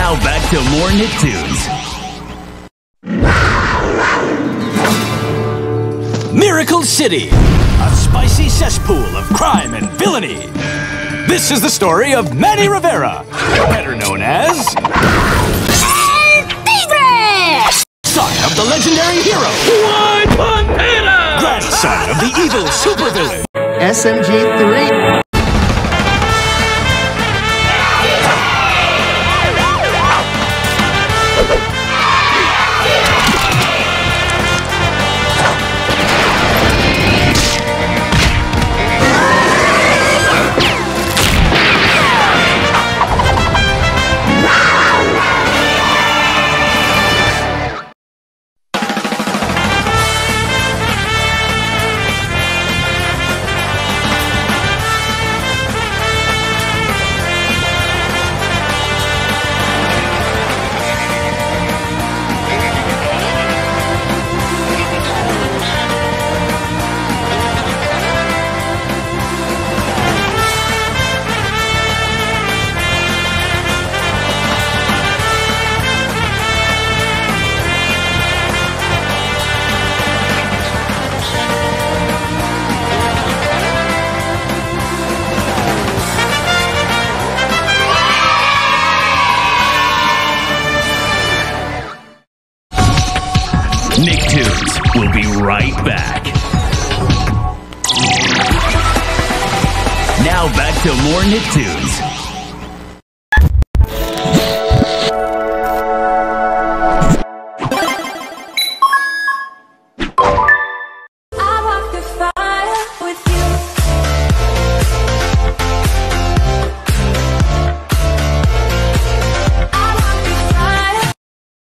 Now back to more Nicktoons. Miracle City, a spicy cesspool of crime and villainy. This is the story of Manny Rivera, better known as... Tigre! Son of the legendary hero. Grandson of the evil supervillain. SMG3. Nicktoons will be right back. Now back to more Nicktoons.